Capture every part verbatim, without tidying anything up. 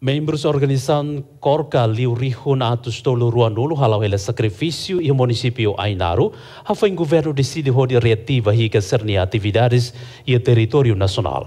Membros da organização Korka liu rihun atus tolu ruanulu halau ele sacrifício e o município Ainaru, hafa em governo decide roda reativa hingga cernia atividades e o território nacional.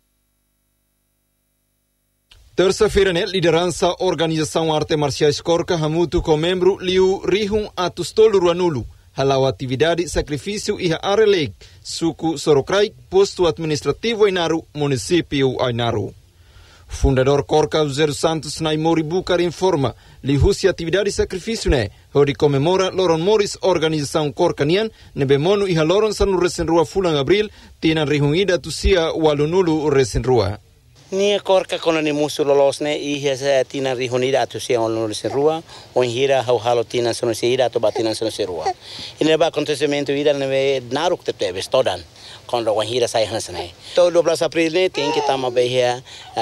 Terça-feira, né, liderança Organização Arte Marciais Korka hamutu com membro liu rihun atus tolu ruanulu halau atividade sacrifício e a Areleg, suku Sorokrai, posto administrativo Ainaru, município Ainaru. Fundador Korka José Santos Naimori Bucar informa lihusi atividade sacrifício né, onde comemora Loron Morris Organização Korka Nian, nebemono iha Loron sanu resenrua fulang abril, tina rihungida tusia walunulu resenrua. Nia Korka kono ni musu lolos ne iha sa tina rihunida tusia walunulu resenrua, onhira hau halo tina sanu seida to batina sanu serua. Ini ba acontecimento ida nebe naruk tepebe stodan. Quando a hira sai hansenai. Todo dua belas April ni tem que tama behia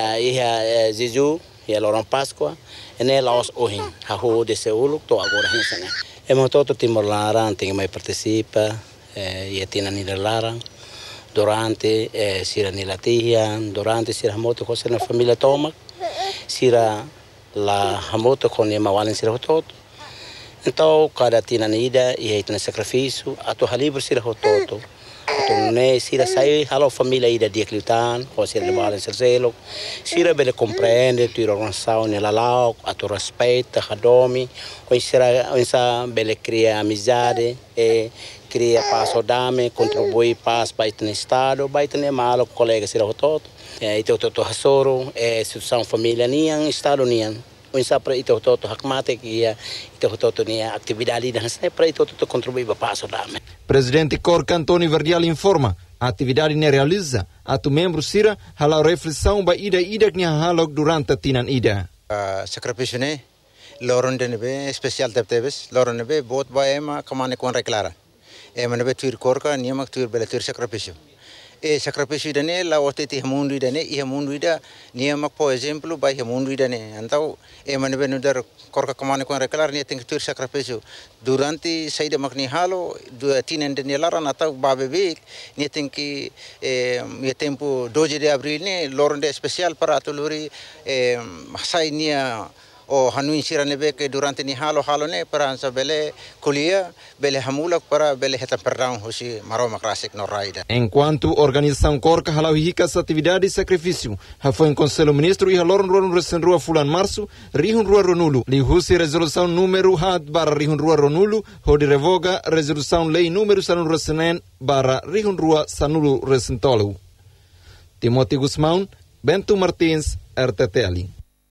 ia Jeju ia Loron Páscoa ene laos ohin hahu de seuluk to agora hansenai. Emo todo Timor Larang tem mai participa ia tina ni larang durante sira ni latihan durante sira moto com na família Toma sira la hamoto com ni mawalin sira hotot. Então cada tina ni ida ia tina sacrifício ato halibur sira hototo. Né, sira sai halo família ida dia clitan, ou sira levar em sercelo, sira bele compreende tu organização nela lá, a tu respeita, hadomi, ou sira ou sira bele cria amizade, e cria passo dame, contribui paz para o estado, para o malo colega sira hotot, e itu tu hasoro, e instituição família niang estado niang. Unsa para itu toto hakmate kia itu toto nia atividade dan sai para itu toto contribui para passo dame. Presidente Korka Antônio Verdial informa a atividade ne realiza a tu membro sira halau reflexão ba ida ida nia halog durante a tinan ida. Sacrifício ne loron de nebe especial teptebes loron nebe bot ba ema kamane kon reclara. Ema nebe tuir Korka nia mak tuir bela tuir sacrifício. E sacrifício dane la ote ti hamundu dane i hamundu ida nia mak por exemplo ba hamundu dane antau e mane benu dar Korka kamane kon reclar nia tem que ter sacrifício durante saída mak ni halo do tinen dane laran atau ba bebe nia tem que e e tempo doze de abril ne loronde especial para atuluri e sai nia o hanuin sira nebe que durante ni halo halo ne para ansa bele kulia bele hamulak para bele heta perdão hoje maroma classic no raida. Enquanto organização Korka halau hika atividade sacrifício ha foi em conselho ministro e haloron ruan resenrua fulan março rihun rua ronulu li husi resolução número hat barra rihun rua ronulu hodi revoga resolução lei número sanun resenen barra rihun rua sanulu resentolu. Timothy Guzmão, Bento Martins, R T T ali.